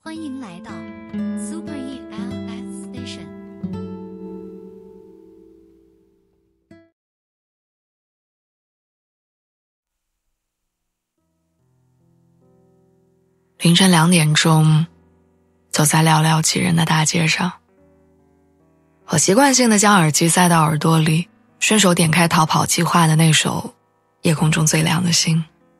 欢迎来到 Super ELS Station。 凌晨2点钟，走在寥寥几人的大街上，我习惯性地将耳机塞到耳朵里，顺手点开逃跑计划的那首《夜空中最亮的星》。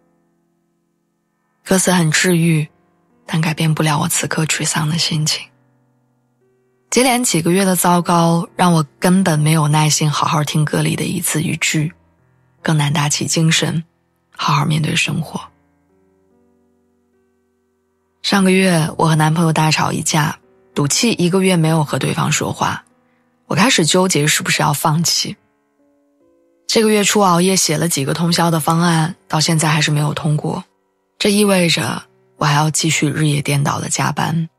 歌词很治愈，但改变不了我此刻沮丧的心情。接连几个月的糟糕，让我根本没有耐心好好听歌里的一字一句，更难打起精神，好好面对生活。上个月我和男朋友大吵一架，赌气1个月没有和对方说话，我开始纠结是不是要放弃。这个月初熬夜写了几个通宵的方案，到现在还是没有通过，这意味着我还要继续日夜颠倒的加班。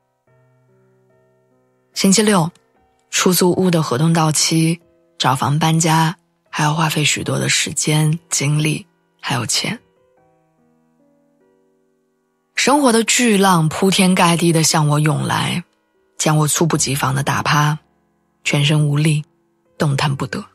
星期六，出租屋的合同到期，找房搬家，还要花费许多的时间、精力，还有钱。生活的巨浪铺天盖地地向我涌来，将我猝不及防地打趴，全身无力，动弹不得。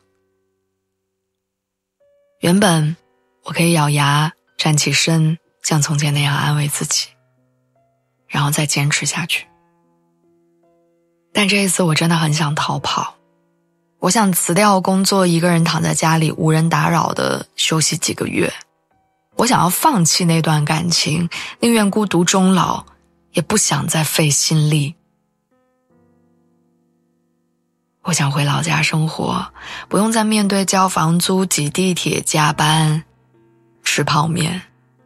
原本我可以咬牙站起身，像从前那样安慰自己，然后再坚持下去。但这一次我真的很想逃跑，我想辞掉工作，一个人躺在家里无人打扰的休息几个月。我想要放弃那段感情，宁愿孤独终老，也不想再费心力。我想回老家生活，不用再面对交房租、挤地铁、加班、吃泡面。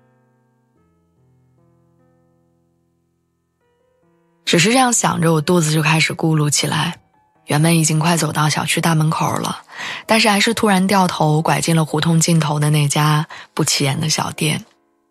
只是这样想着，我肚子就开始咕噜起来。原本已经快走到小区大门口了，但是还是突然掉头拐进了胡同尽头的那家不起眼的小店。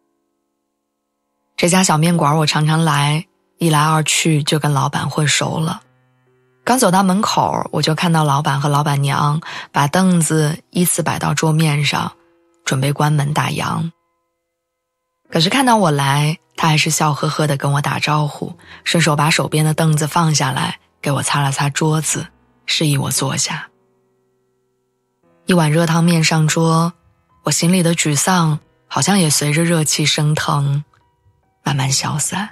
这家小面馆我常常来，一来二去就跟老板混熟了。刚走到门口，我就看到老板和老板娘把凳子依次摆到桌面上，准备关门打烊。可是看到我来，他还是笑呵呵地跟我打招呼，顺手把手边的凳子放下来，给我擦了擦桌子，示意我坐下。一碗热汤面上桌，我心里的沮丧好像也随着热气升腾，慢慢消散。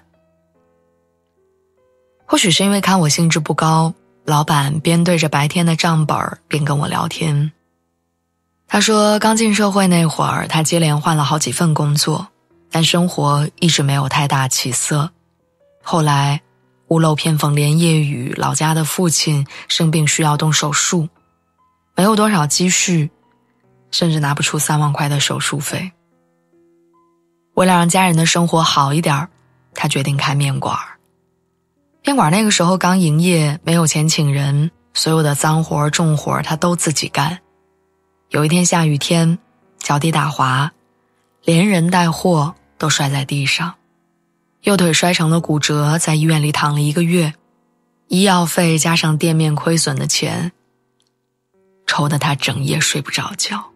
或许是因为看我兴致不高，老板边对着白天的账本边跟我聊天。他说刚进社会那会儿，他接连换了好几份工作，但生活一直没有太大起色。后来屋漏偏逢连夜雨，老家的父亲生病需要动手术，没有多少积蓄，甚至拿不出3万块的手术费。为了让家人的生活好一点，他决定开面馆。面馆那个时候刚营业，没有钱请人，所有的脏活重活他都自己干。有一天下雨天，脚底打滑，连人带货都摔在地上，右腿摔成了骨折，在医院里躺了1个月，医药费加上店面亏损的钱，愁得他整夜睡不着觉。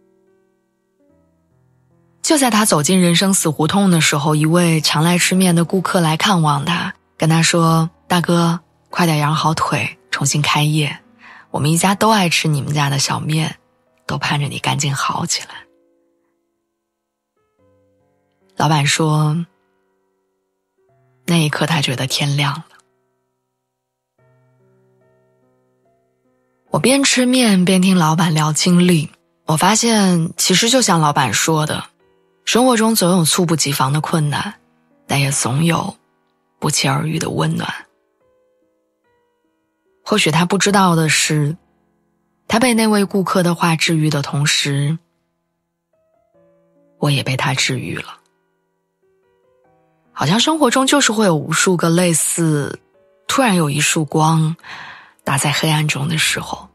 就在他走进人生死胡同的时候，一位常来吃面的顾客来看望他，跟他说，大哥，快点养好腿，重新开业，我们一家都爱吃你们家的小面，都盼着你赶紧好起来。老板说，那一刻他觉得天亮了。我边吃面边听老板聊经历，我发现其实就像老板说的，生活中总有猝不及防的困难，但也总有不期而遇的温暖。或许他不知道的是，他被那位顾客的话治愈的同时，我也被他治愈了。好像生活中就是会有无数个类似突然有一束光打在黑暗中的时候，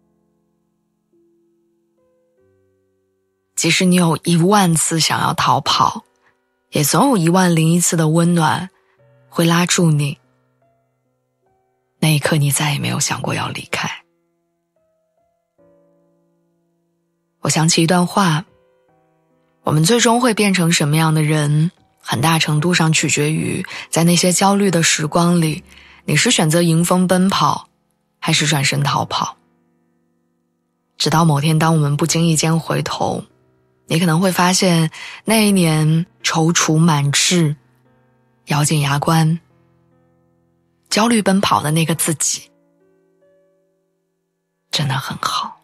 即使你有10000次想要逃跑，也总有10001次的温暖会拉住你，那一刻你再也没有想过要离开。我想起一段话，我们最终会变成什么样的人， 很大程度上取决于在那些焦虑的时光里，你是选择迎风奔跑，还是转身逃跑。直到某天，当我们不经意间回头，你可能会发现那一年踌躇满志，咬紧牙关，焦虑奔跑的那个自己真的很好。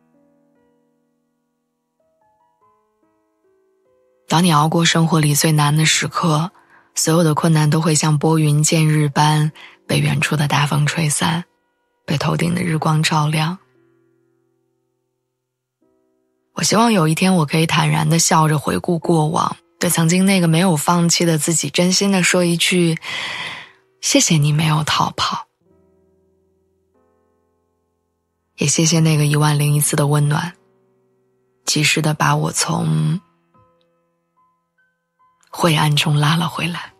当你熬过生活里最难的时刻，所有的困难都会像拨云见日般被远处的大风吹散，被头顶的日光照亮。我希望有一天我可以坦然地笑着回顾过往，对曾经那个没有放弃的自己真心地说一句，谢谢你没有逃跑，也谢谢那个10001次的温暖，及时地把我从晦暗中拉了回来。